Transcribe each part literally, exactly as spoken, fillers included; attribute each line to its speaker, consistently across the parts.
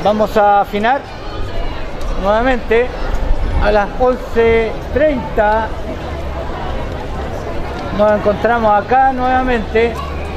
Speaker 1: vamos a afinar nuevamente a las once treinta. Nos encontramos acá nuevamente.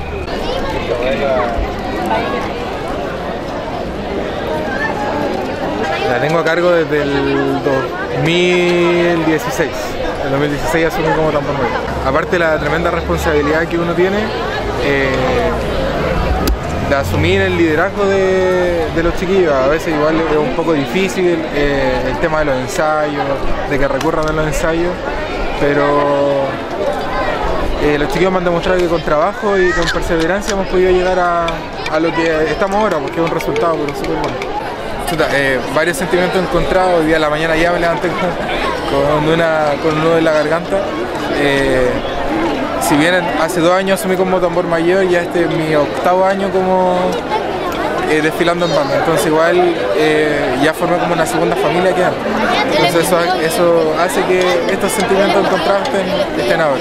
Speaker 2: La tengo a cargo desde el dos mil dieciséis. En dos mil dieciséis asumí como tambor mayor. Aparte de la tremenda responsabilidad que uno tiene eh, de asumir el liderazgo de, de los chiquillos, a veces igual es un poco difícil eh, el tema de los ensayos, de que recurran a los ensayos, pero eh, los chiquillos me han demostrado que con trabajo y con perseverancia hemos podido llegar a, a lo que estamos ahora, porque es un resultado pero súper bueno. Eh, varios sentimientos encontrados. Hoy día a la mañana ya me levanté con, con, una, con un nudo en la garganta. Eh, si bien hace dos años asumí como tambor mayor, ya este es mi octavo año como eh, desfilando en banda. Entonces igual eh, ya formé como una segunda familia que antes. Entonces eso, eso hace que estos sentimientos encontrados estén, estén ahora.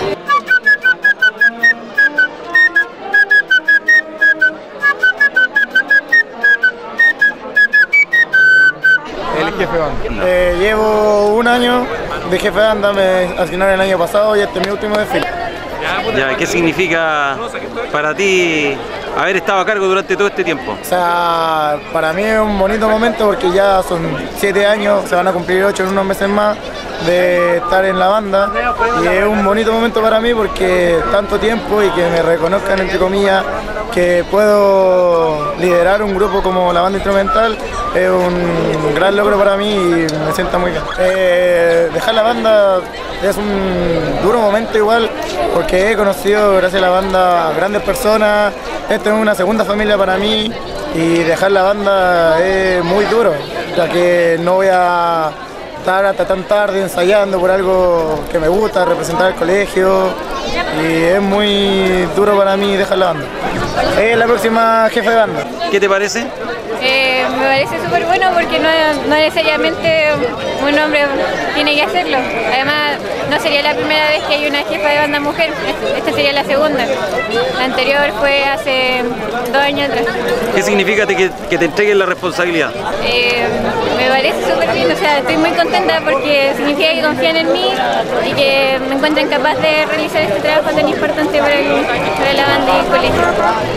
Speaker 2: Jefe de banda.
Speaker 3: Eh, llevo un año de jefe de banda, me asignaron el año pasado y este es mi último desfile.
Speaker 4: Ya, ¿qué significa para ti haber estado a cargo durante todo este tiempo?
Speaker 3: O sea, para mí es un bonito momento porque ya son siete años, se van a cumplir ocho en unos meses más de estar en la banda y es un bonito momento para mí porque tanto tiempo y que me reconozcan entre comillas que puedo liderar un grupo como la banda instrumental es un gran logro para mí y me sienta muy bien. Eh, dejar la banda es un duro momento igual porque he conocido gracias a la banda grandes personas, esta es una segunda familia para mí y dejar la banda es muy duro, ya que no voy a estar hasta tan tarde ensayando por algo que me gusta, representar el colegio y es muy duro para mí dejar la banda. Es la próxima jefe de banda.
Speaker 4: ¿Qué te parece?
Speaker 5: Eh, me parece súper bueno porque no, no necesariamente un hombre tiene que hacerlo. Además, no sería la primera vez que hay una jefa de banda mujer, esta sería la segunda. La anterior fue hace dos años atrás.
Speaker 4: ¿Qué significa que, que te entreguen la responsabilidad?
Speaker 5: Eh, me parece súper bien, o sea, estoy muy contenta porque significa que confían en mí y que me encuentran capaz de realizar este trabajo tan importante para, el, para la banda y el colegio.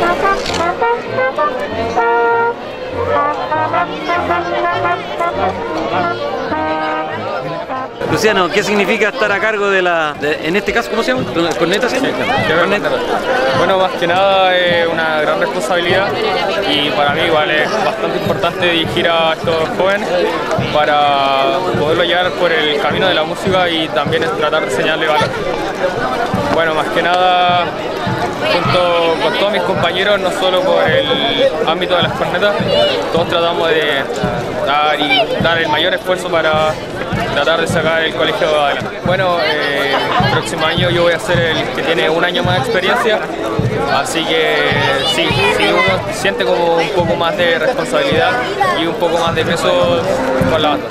Speaker 4: Luciano, ¿qué significa estar a cargo de la, de, en este caso, ¿cómo se llama? ¿Corneta? ¿Sí?
Speaker 6: Corneta. Bueno, más que nada es una gran responsabilidad y para mí igual es bastante importante dirigir a estos jóvenes para poderlo llevar por el camino de la música y también tratar de enseñarle valor. Bueno, más que nada junto con todos mis compañeros, no solo por el ámbito de las cornetas, todos tratamos de dar, y dar el mayor esfuerzo para tratar de sacar el colegio adelante. Bueno, eh, el próximo año yo voy a ser el que tiene un año más de experiencia, así que sí, sí uno siente como un poco más de responsabilidad y un poco más de peso con la banda.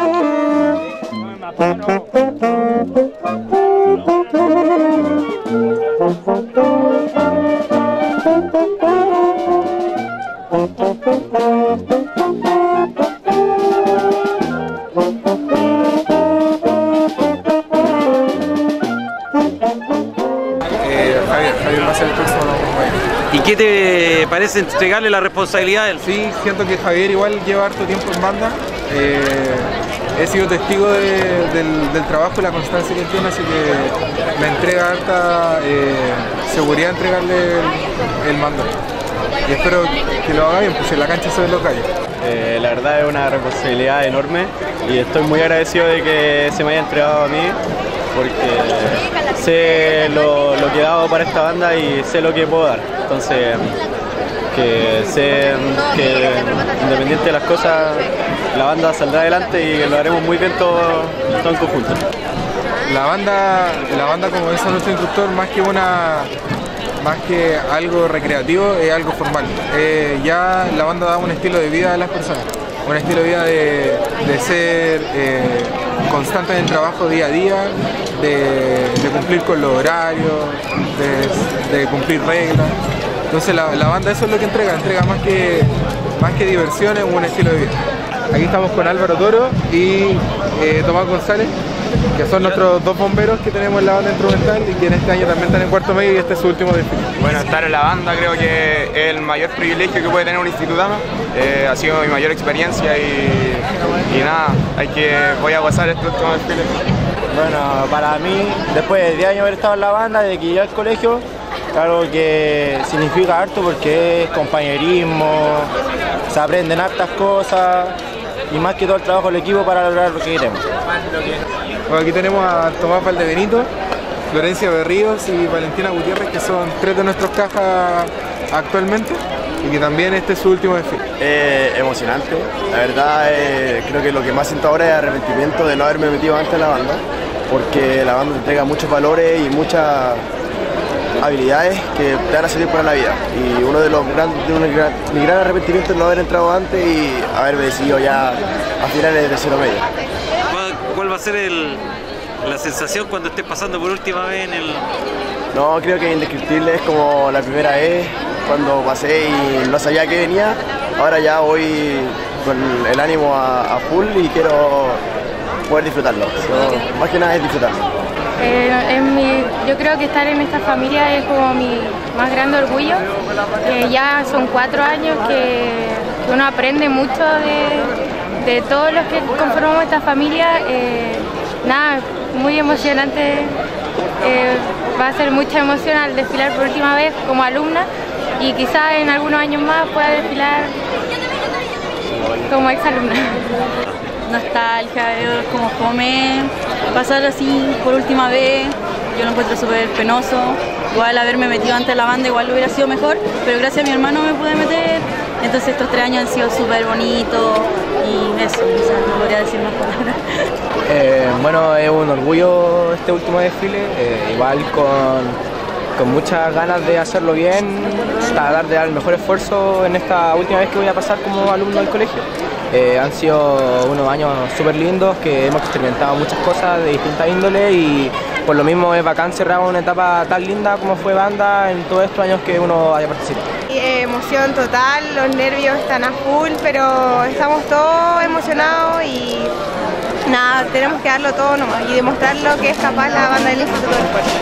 Speaker 4: ¿Y qué te parece entregarle la responsabilidad a él?
Speaker 2: Sí, siento que Javier igual lleva harto tiempo en banda. Eh, he sido testigo de, del, del trabajo y la constancia que él tiene, así que me entrega harta eh, seguridad entregarle el, el mando. Y espero que lo haga bien, pues en la cancha se ven los gallos.
Speaker 7: Eh, la verdad es una responsabilidad enorme y estoy muy agradecido de que se me haya entregado a mí porque sé lo, lo que he dado para esta banda y sé lo que puedo dar. Entonces, que sé que independiente de las cosas, la banda saldrá adelante y que lo haremos muy bien todo, todo en conjunto.
Speaker 2: La banda, la banda, como dice nuestro instructor, más que una más que algo recreativo, es algo formal. Eh, ya la banda da un estilo de vida a las personas, un estilo de vida de, de ser eh, constante en el trabajo día a día, de, de cumplir con los horarios, de, de cumplir reglas. Entonces la, la banda eso es lo que entrega, entrega más que, más que diversión, es un estilo de vida. Aquí estamos con Álvaro Toro y eh, Tomás González, que son nuestros dos bomberos que tenemos en la banda instrumental y que en este año también están en cuarto medio y este es su último desfile.
Speaker 8: Bueno, estar en la banda creo que es el mayor privilegio que puede tener un institutano. Eh, ha sido mi mayor experiencia y, y nada, hay que, voy a gozar este último desfile.
Speaker 3: Bueno, para mí, después de diez años haber estado en la banda, de que llegué al colegio, algo que significa harto porque es compañerismo, se aprenden hartas cosas y más que todo el trabajo del equipo para lograr lo que queremos.
Speaker 2: Bueno, aquí tenemos a Tomás Valdebenito, Florencia Berríos y Valentina Gutiérrez, que son tres de nuestros cajas actualmente y que también este es su último desfile.
Speaker 7: Eh, emocionante, la verdad eh, creo que lo que más siento ahora es arrepentimiento de no haberme metido antes en la banda, porque la banda te entrega muchos valores y muchas habilidades que te van a servir para la vida. Y uno de los grandes, de un gran, mi gran arrepentimiento es no haber entrado antes y haberme decidido ya a finales de tercero medio.
Speaker 4: ¿Cuál va a ser el, la sensación cuando estés pasando por última vez en el...?
Speaker 7: No, creo que es indescriptible, es como la primera vez cuando pasé y no sabía que venía. Ahora ya voy con el ánimo a, a full y quiero poder disfrutarlo. So, más que nada es disfrutarlo.
Speaker 5: Eh, en mi, yo creo que estar en esta familia es como mi más grande orgullo, que ya son cuatro años que, que uno aprende mucho de, de todos los que conformamos esta familia. Eh, nada, muy emocionante, eh, va a ser mucha emoción al desfilar por última vez como alumna y quizás en algunos años más pueda desfilar como exalumna.
Speaker 9: Nostalgia, es como fome pasar así por última vez, yo lo encuentro súper penoso, igual haberme metido antes en la banda igual hubiera sido mejor, pero gracias a mi hermano me pude meter, entonces estos tres años han sido súper bonitos y eso, o sea, no podría decir más palabras.
Speaker 10: Eh, bueno, es un orgullo este último desfile, eh, igual con, con muchas ganas de hacerlo bien, tratar de dar el mejor esfuerzo en esta última vez que voy a pasar como alumno del colegio. Eh, han sido unos años súper lindos que hemos experimentado muchas cosas de distintas índoles y por lo mismo es bacán cerrar una etapa tan linda como fue banda en todos estos años que uno haya participado.
Speaker 11: Eh, emoción total, los nervios están a full, pero estamos todos emocionados y nada, tenemos que darlo todo nomás y demostrar lo que es capaz la banda del Instituto del Puerto.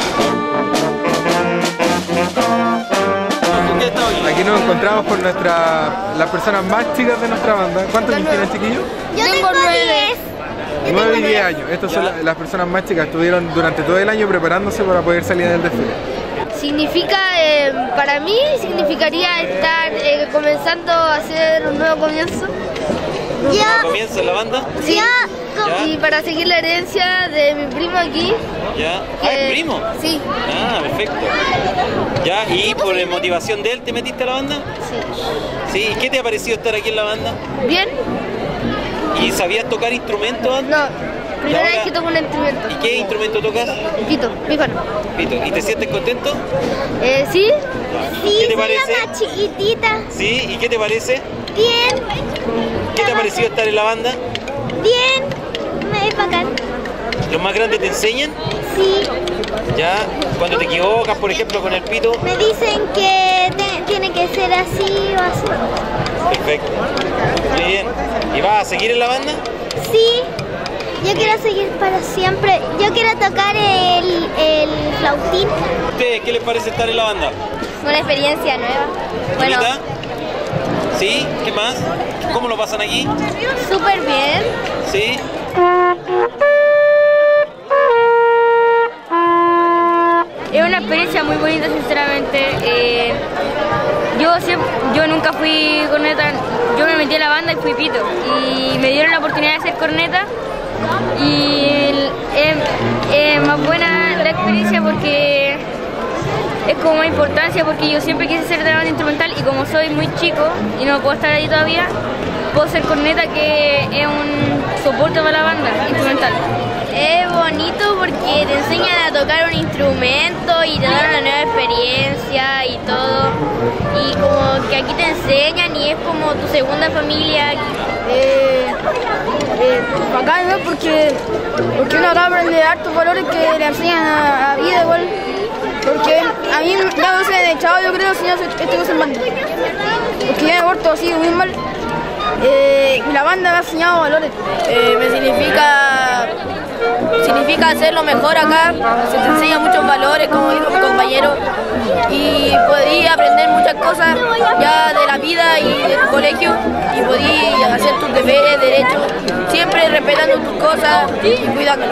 Speaker 2: Aquí nos encontramos con nuestra, las personas más chicas de nuestra banda. ¿Cuántos años tienen, chiquillos?
Speaker 12: Yo tengo nueve.
Speaker 2: nueve y diez años. Estas son las personas más chicas. Estuvieron durante todo el año preparándose para poder salir en el desfile.
Speaker 12: Significa, eh, para mí, significaría estar eh, comenzando a hacer un nuevo comienzo.
Speaker 4: ¿Ya comienza la banda?
Speaker 12: Sí. Ya. Y para seguir la herencia de mi primo aquí.
Speaker 4: ¿Ya? ¿Ah, el primo?
Speaker 12: Sí.
Speaker 4: Ah, perfecto. ¿Ya? ¿Y por motivación de él te metiste a la banda?
Speaker 12: Sí.
Speaker 4: ¿Sí? ¿Y qué te ha parecido estar aquí en la banda?
Speaker 12: Bien.
Speaker 4: ¿Y sabías tocar instrumentos antes?
Speaker 12: No, primera vez que toco un instrumento.
Speaker 4: ¿Y qué instrumento tocas?
Speaker 12: Pito, pífano.
Speaker 4: Pito. ¿Y te sientes contento?
Speaker 12: Eh, sí.
Speaker 4: Sí, ¿qué te parece?
Speaker 12: Soy la más chiquitita.
Speaker 4: ¿Sí? ¿Y qué te parece?
Speaker 12: Bien.
Speaker 4: ¿Qué te ha parecido estar en la banda?
Speaker 12: Bien. Es bacán.
Speaker 4: ¿Los más grandes te enseñan?
Speaker 12: Sí.
Speaker 4: ¿Ya? Cuando te equivocas, por ejemplo, con el pito.
Speaker 12: Me dicen que te, tiene que ser así o así.
Speaker 4: Perfecto. Muy bien. ¿Y vas a seguir en la banda?
Speaker 12: Sí. Yo quiero seguir para siempre. Yo quiero tocar el, el flautín.
Speaker 4: ¿Ustedes qué les parece estar en la banda?
Speaker 12: Una experiencia nueva.
Speaker 4: Bueno. ¿Sí? ¿Qué más? ¿Cómo lo pasan aquí?
Speaker 12: Súper bien.
Speaker 4: ¿Sí?
Speaker 5: Es una experiencia muy bonita, sinceramente. Eh, yo, siempre, yo nunca fui corneta, yo me metí a la banda y fui pito. Y me dieron la oportunidad de ser corneta. Y es eh, más buena la experiencia porque es como más importancia, porque yo siempre quise ser de la banda instrumental y como soy muy chico y no puedo estar ahí todavía, puedo ser corneta, que es un soporte para la banda instrumental.
Speaker 12: Es bonito porque te enseñan a tocar un instrumento y te dan una nueva experiencia y todo. Y como que aquí te enseñan y es como tu segunda familia.
Speaker 13: Eh, eh, bacán, ¿no? Porque, porque uno acá aprende hartos valores que le enseñan a la vida igual. Porque a mí ya me hubiesen echado, yo creo, si no estoy en banda. Porque yo me porto así sido muy mal. Eh, y la banda me ha enseñado valores.
Speaker 14: Eh, me significa, significa hacer lo mejor acá, se te enseña muchos valores, como dijo mi compañero, y podí aprender muchas cosas ya de la vida y de tu colegio, y podí hacer tus deberes, derechos, siempre respetando tus cosas y cuidándolas.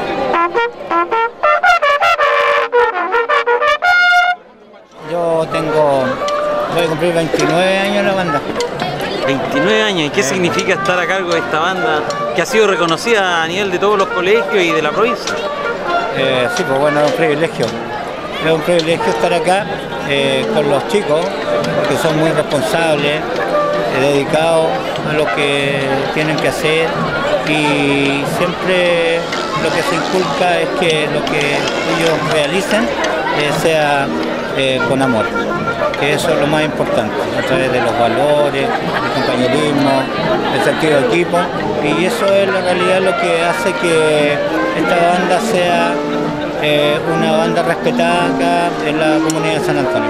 Speaker 1: Yo tengo, voy a cumplir veintinueve años en la banda.
Speaker 4: veintinueve años, ¿y qué significa estar a cargo de esta banda que ha sido reconocida a nivel de todos los colegios y de la provincia?
Speaker 1: Eh, sí, pues bueno, es un privilegio. Es un privilegio estar acá eh, con los chicos, que son muy responsables, eh, dedicados a lo que tienen que hacer, y siempre lo que se inculca es que lo que ellos realicen eh, sea eh, con amor, que eso es lo más importante, a través de los valores, el compañerismo, el sentido de equipo, y eso es la realidad lo que hace que esta banda sea eh, una banda respetada acá en la comunidad de San Antonio.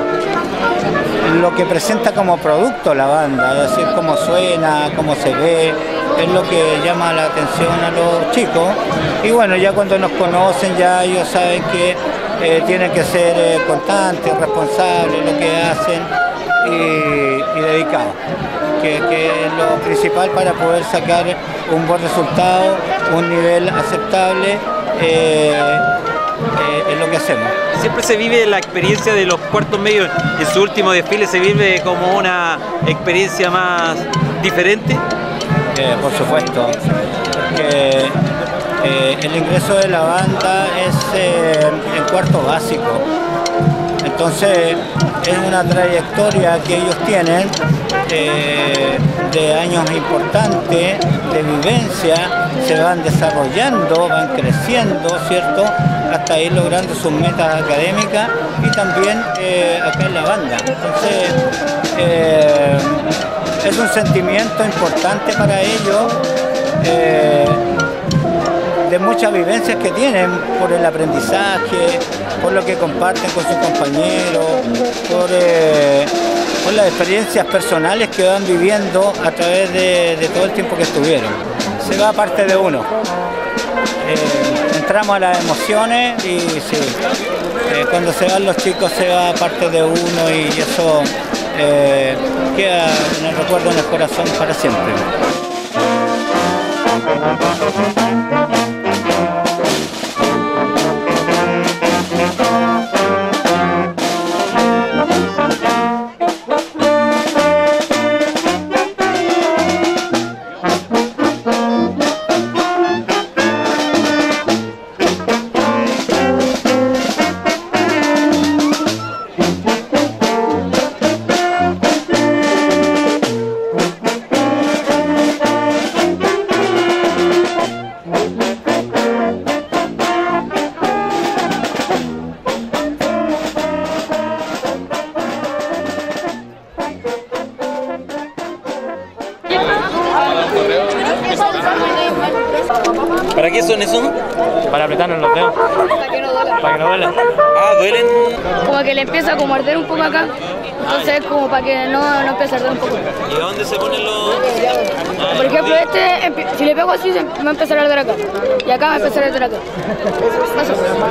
Speaker 1: Lo que presenta como producto la banda, es decir, cómo suena, cómo se ve, es lo que llama la atención a los chicos, y bueno, ya cuando nos conocen ya ellos saben que Eh, tienen que ser eh, constantes, responsables, lo que hacen, y, y dedicados, que, que es lo principal para poder sacar un buen resultado, un nivel aceptable eh, eh, en lo que hacemos.
Speaker 4: Siempre se vive la experiencia de los cuartos medios, en su último desfile se vive como una experiencia más diferente.
Speaker 1: Eh, por supuesto, porque Eh, el ingreso de la banda es eh, en cuarto básico, entonces es una trayectoria que ellos tienen eh, de años importantes, de vivencia, se van desarrollando, van creciendo, ¿cierto?, hasta ir logrando sus metas académicas, y también eh, acá en la banda. Entonces eh, es un sentimiento importante para ellos, eh, de muchas vivencias que tienen, por el aprendizaje, por lo que comparten con sus compañeros, por, eh, por las experiencias personales que van viviendo a través de, de todo el tiempo que estuvieron. Se va parte de uno. Eh, entramos a las emociones y sí, eh, cuando se van los chicos se va parte de uno, y eso eh, queda en el recuerdo, en el corazón para siempre.
Speaker 4: ¿Para qué son eso?
Speaker 6: Para apretarnos los dedos.
Speaker 14: Para que no duela.
Speaker 6: Para que no duela.
Speaker 4: Ah, ¿duelen?
Speaker 13: Como que le empieza como a arder un poco acá, entonces como para que no, no empiece a arder un poco.
Speaker 4: ¿Y a dónde se ponen los...?
Speaker 13: Por ejemplo, este, si le pego así, se me va a empezar a arder acá, y acá me va a empezar a arder acá. Paso.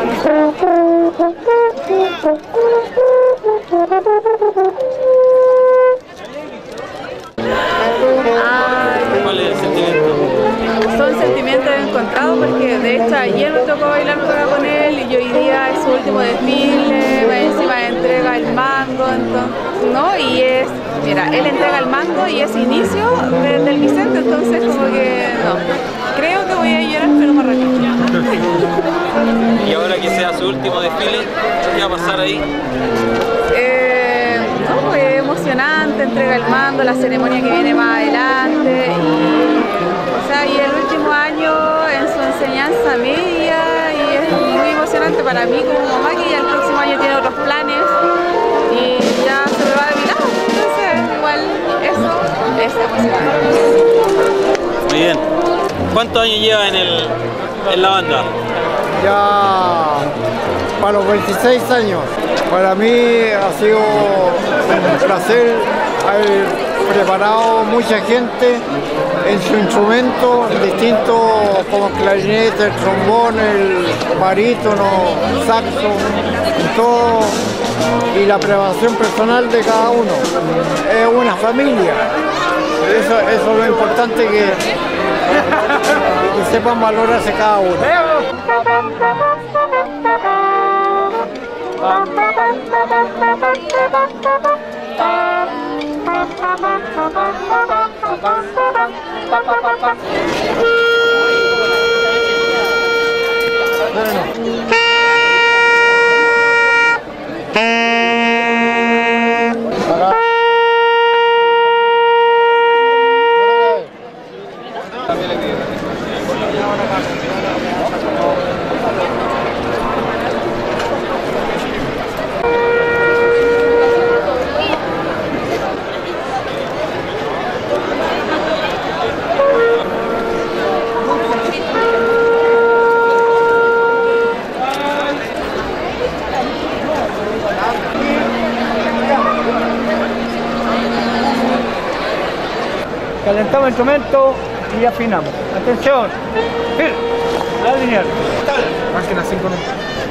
Speaker 4: ¿Cuál es el sentimiento?
Speaker 15: Son sentimientos encontrados, porque de hecho ayer me tocó bailar con él y hoy día es su último desfile, va encima entrega el mango, entonces, ¿no? Y es, mira, él entrega el mango y es inicio de, del Vicente, entonces como que no. Creo que voy a llorar, pero más rápido.
Speaker 4: Y ahora que sea su último desfile, ¿qué va a pasar ahí?
Speaker 15: Eh, no, pues emocionante, entrega el mando, la ceremonia que viene más adelante, y, o sea, y el último año en su enseñanza media, y es muy emocionante para mí como mamá, que ya el próximo año tiene otros planes y ya se me va de mi lado, entonces igual eso es emocionante.
Speaker 4: Muy bien. ¿Cuántos años lleva en, el, en la banda?
Speaker 16: Ya para los veintiséis años. Para mí ha sido un placer haber preparado mucha gente en su instrumento, distintos como clarinete, el trombón, el barítono, el saxo, todo, y la preparación personal de cada uno. Es una familia, eso, eso es lo importante, que, que sepan valorarse cada uno.
Speaker 17: Calentamos el instrumento y afinamos. Atención, firme, alinear.
Speaker 2: Máquina cinco no.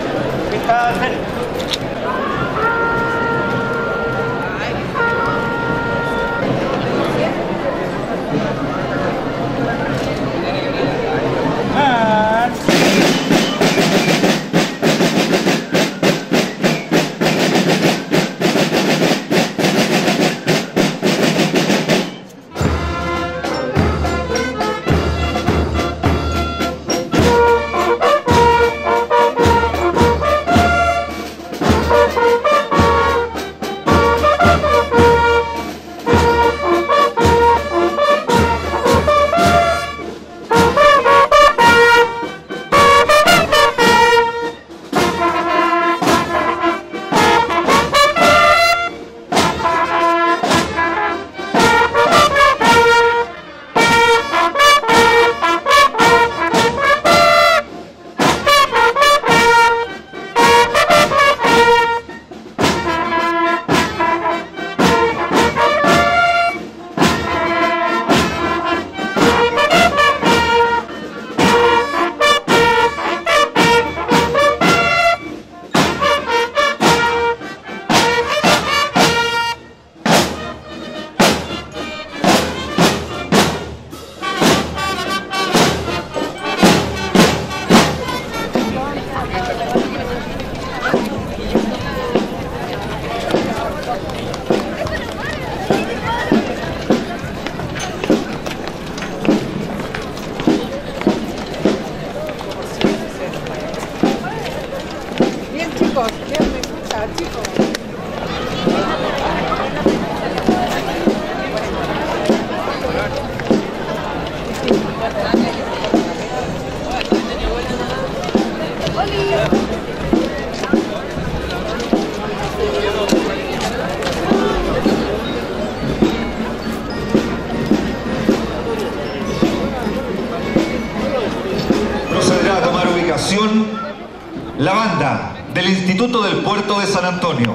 Speaker 18: La banda del Instituto del Puerto de San Antonio.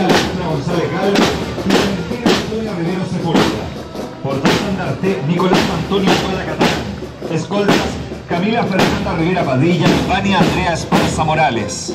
Speaker 18: Alejandra González Galo y Valentina Antonia Rivero Sepúlveda. Portaestandarte Nicolás Antonio Pueda Catalán. Escoltas Camila Fernanda Rivera Padilla y Vania Andrea Esparza Morales.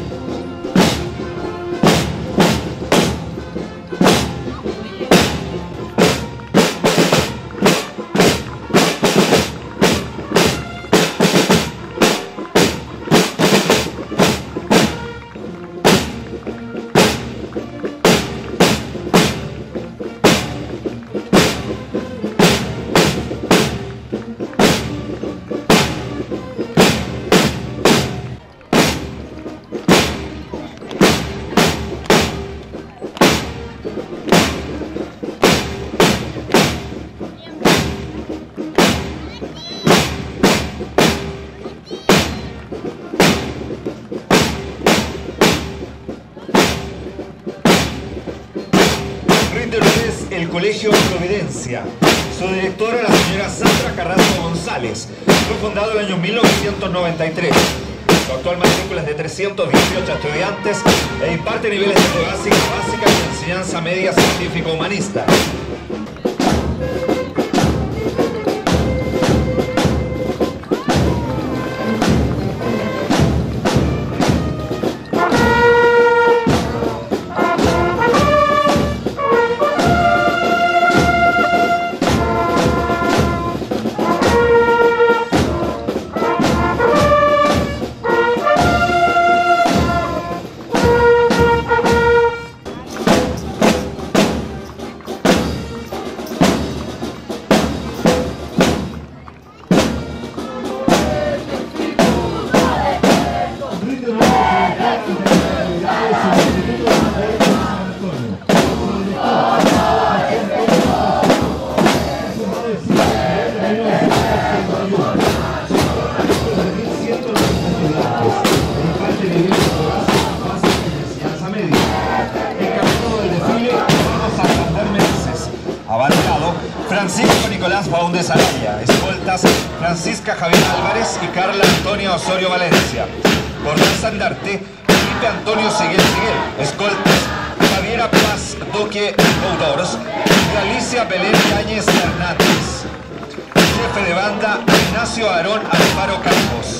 Speaker 18: El Colegio Providencia. Su directora, la señora Sandra Carrasco González. Fue fundado el año mil novecientos noventa y tres. Su actual matrícula es de trescientos dieciocho estudiantes e imparte niveles de básica, básica y enseñanza media científico-humanista. Francisco Nicolás Baúndez Araya. Escoltas Francisca Javier Álvarez y Carla Antonia Osorio Valencia. Portaestandarte Felipe Antonio Seguel Seguel. Escoltas Javiera Paz Duque Outdoors y Alicia Belén Yáñez Hernández. Jefe de banda Ignacio Aarón Alfaro Campos.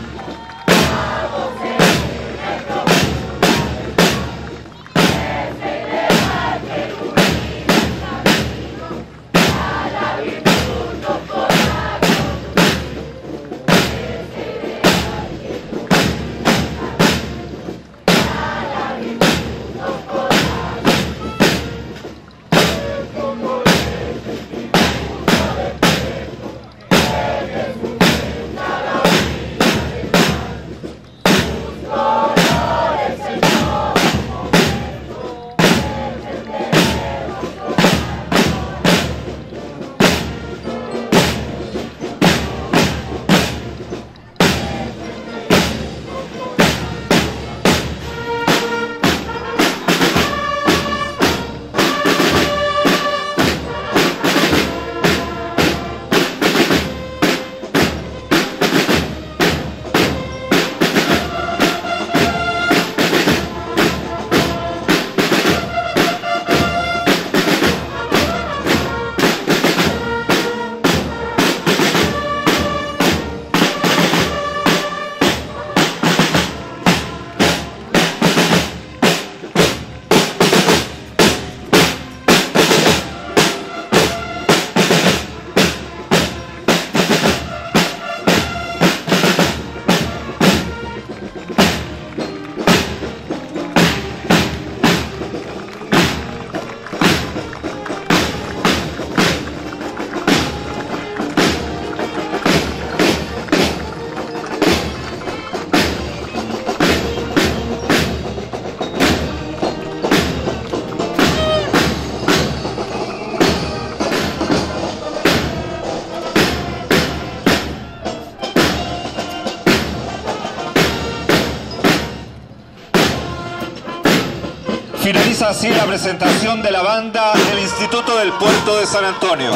Speaker 18: Finaliza así la presentación de la banda del Instituto del Puerto de San Antonio.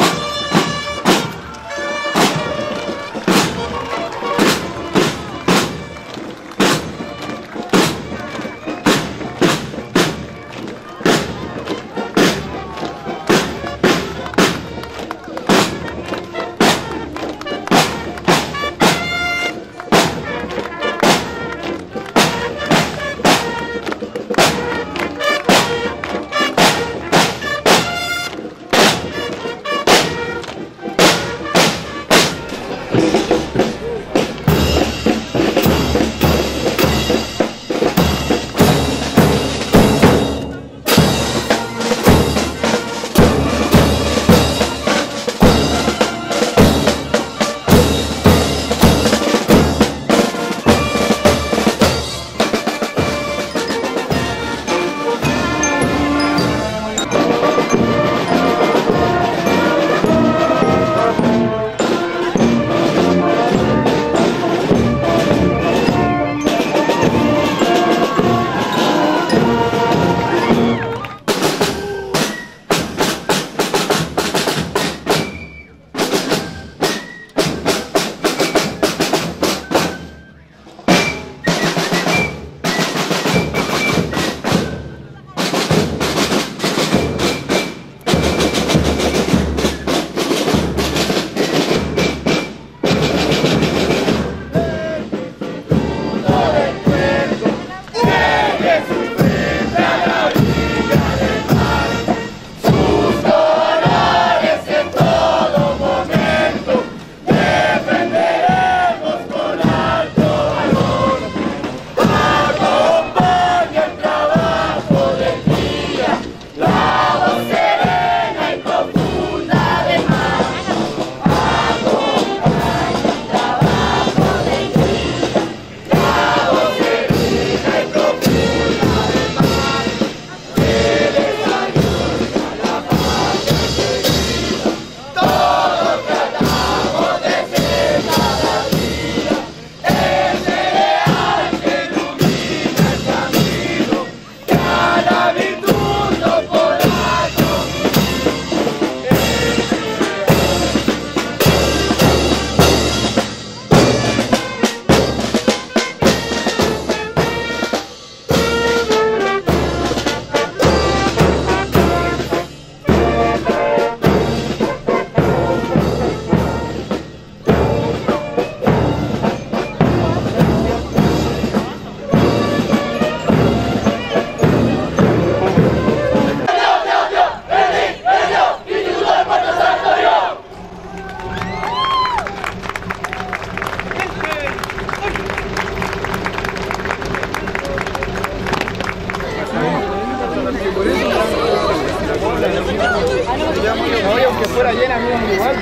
Speaker 2: Aunque fuera llena, igual.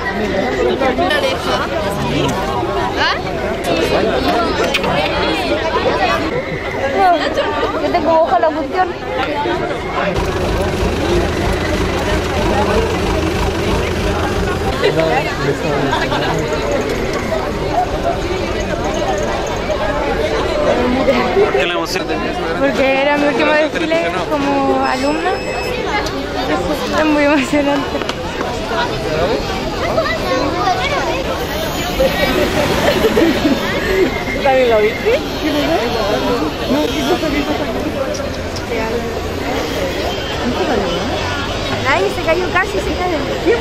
Speaker 13: Yo tengo hoja la cuestión.
Speaker 4: ¿Por qué la emoción?
Speaker 11: Porque era mi último desfile como alumna. Es muy emocionante.
Speaker 15: ¿También lo viste?
Speaker 13: Nadie se cayó casi, se cayó.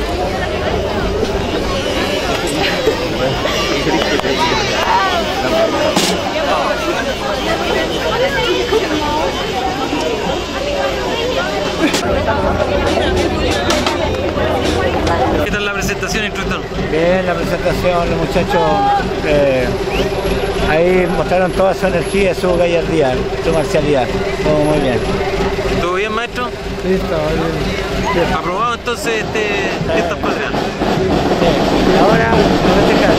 Speaker 4: ¿Qué tal la presentación, instructor?
Speaker 1: Bien, la presentación, los muchachos eh, ahí mostraron toda su energía, su gallardía, su marcialidad. Todo muy bien.
Speaker 4: ¿Estuvo bien, maestro?
Speaker 2: Sí, estaba bien.
Speaker 4: ¿Aprobado entonces este, estas patrias?
Speaker 1: Sí. Ahora,